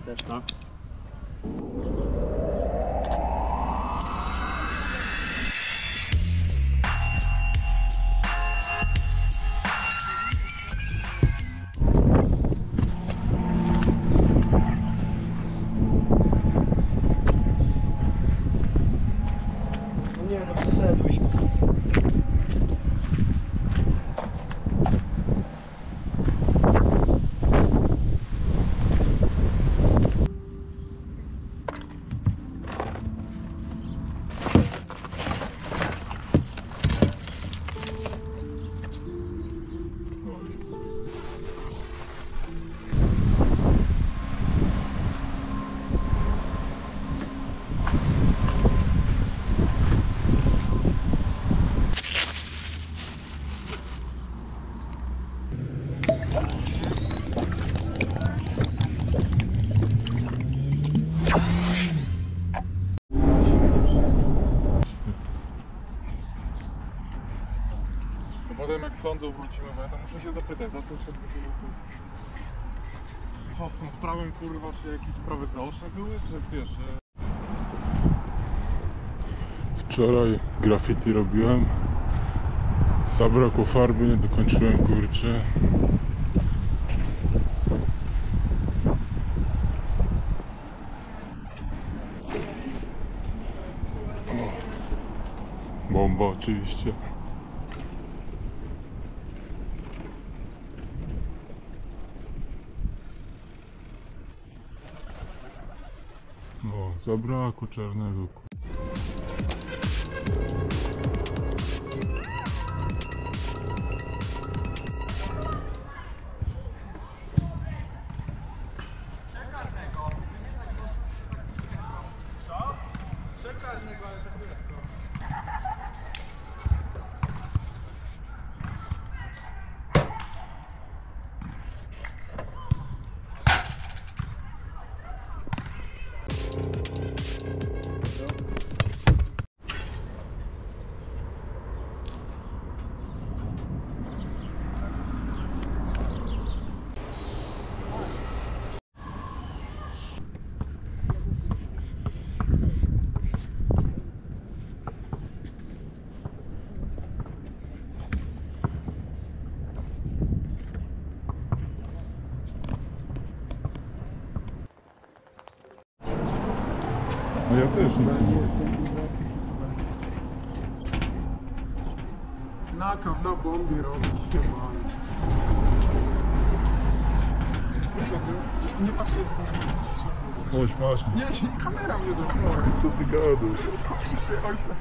też, no. No nie, no przeszedłeś. Potem jak z sądu wrócimy, bo ja tam muszę się zapytać za to, co z tą sprawą, kurwa, czy jakieś sprawy zaoczne były, czy wiesz, że... Wczoraj graffiti robiłem, zabrakło farby, nie dokończyłem, kurczę. Bomba oczywiście. O, zabrakło czarnego. No ja też nic nie wiem. Na bombie robić się ma. Nie patrzę. Chodź, masz. Nie, kamera mnie zamknęła. Co ty gadasz? Ojca.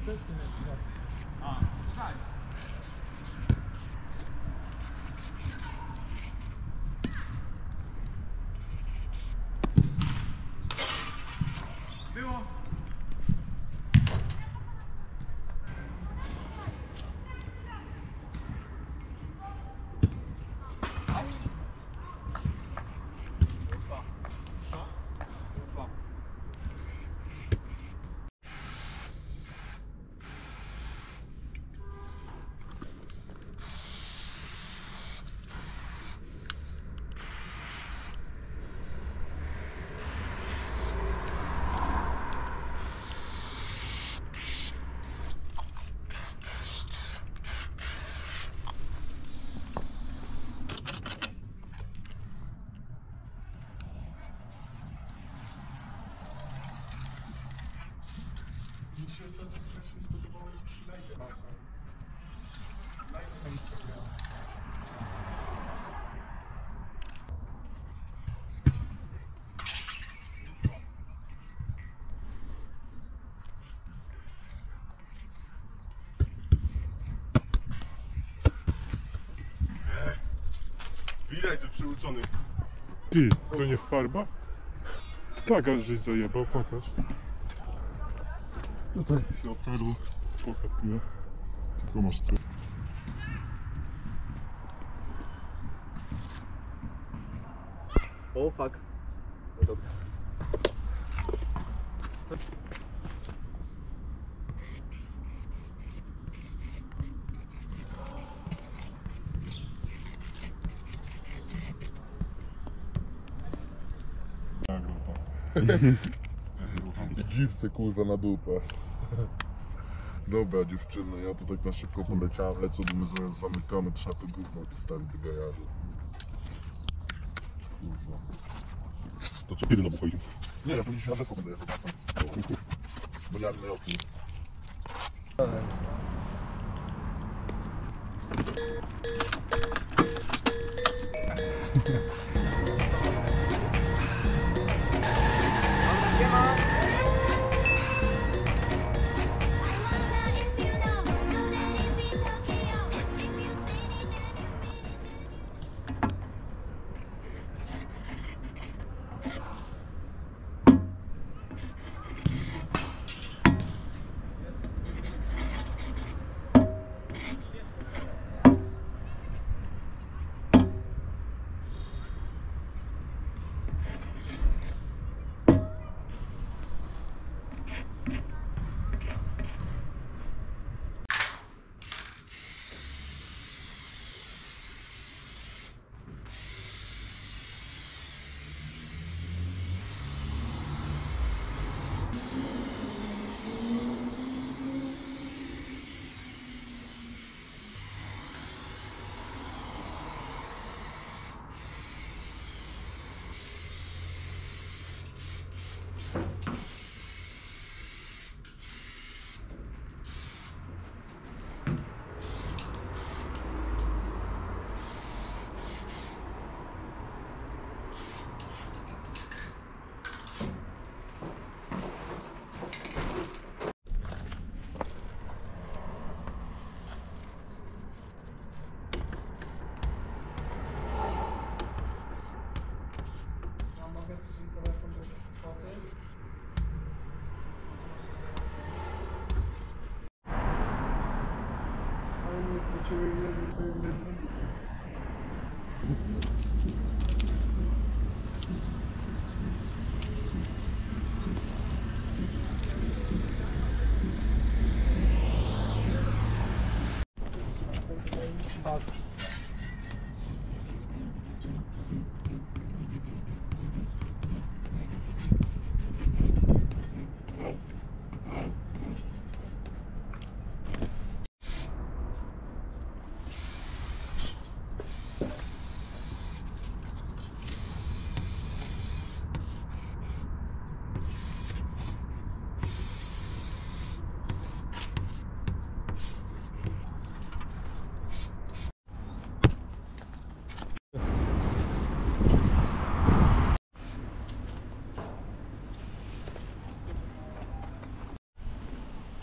Mi się ostatnio strasznie spodobało, jak przy lajcie masa. Lajcie na Instagram. Widać, że przyuczony. Ty, to nie farba? Tak, aż żeś zajebał, pokaż. Tutaj się otarło. Pokaż mnie. Tylko masz co. O, fuck. No dobra. Dziwce kurwa na dupę. Dobra dziewczyny, ja tutaj na szybko poleciałem, lecę, bo my zaraz zamykamy, trzeba to gówno odstawić do garażu. Kurwa. To co, kiedy na bucha idzie? Nie, ja to dzisiaj na rzepko będę jechał, wracam. Bo nie mam innej opcji.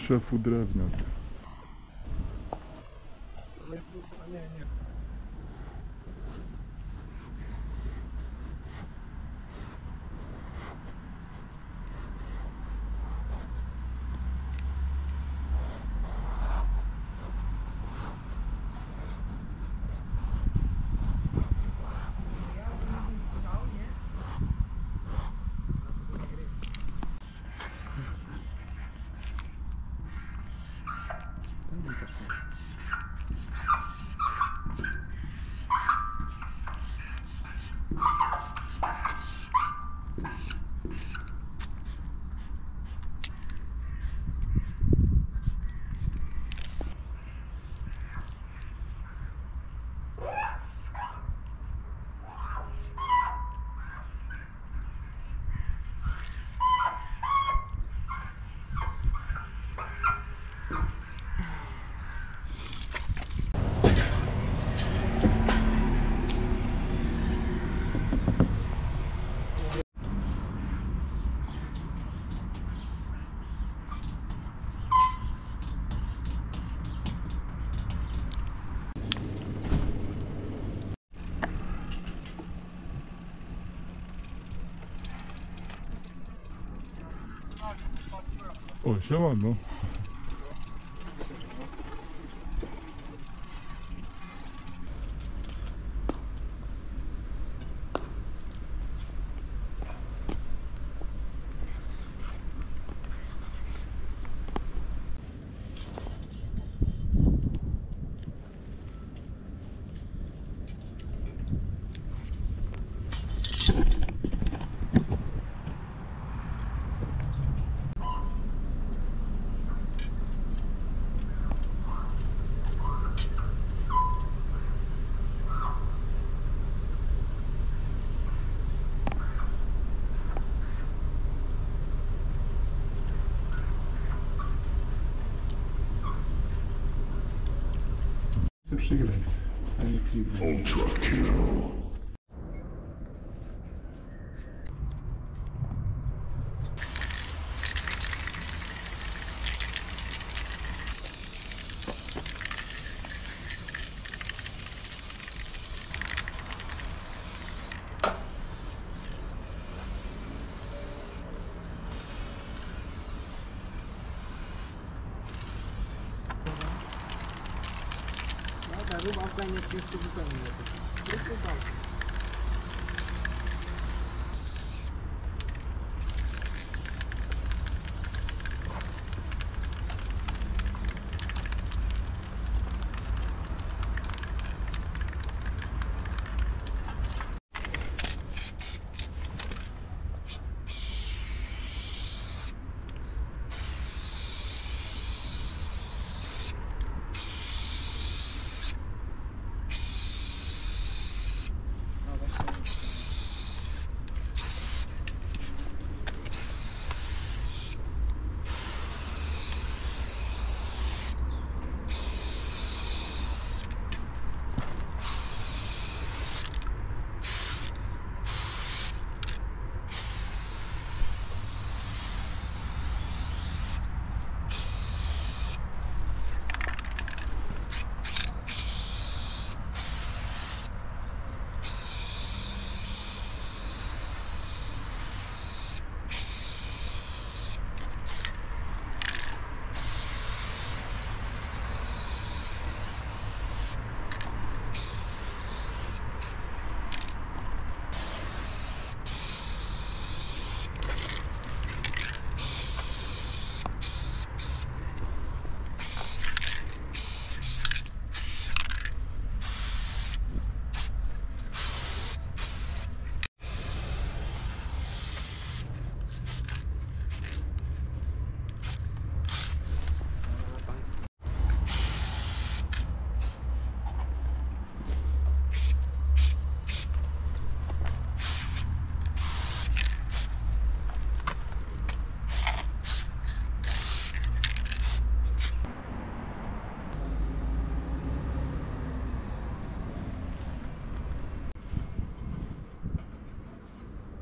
Szefu drewniak. Nie. O, siemano. Chcę przygrać, a nie kliknąć. Rób Afganiec jeszcze zupełnie lepiej. Tylko tak.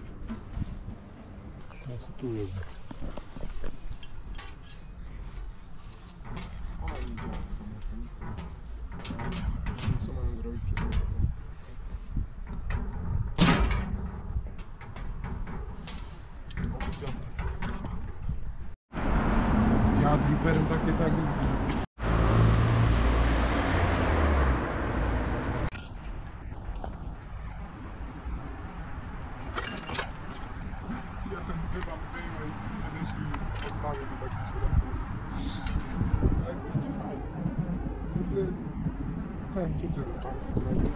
Co tu jest? Ziperem takie tagi. Ja ten dymam wyjmę i jeden silnik postawię, to tak mi się zapowiedzi. Tak będzie fajnie. W ogóle będzie ten tak zrobił.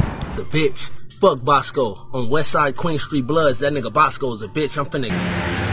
Bitch, fuck Bosco. On Westside Queen Street Bloods, that nigga Bosco is a bitch. I'm finna...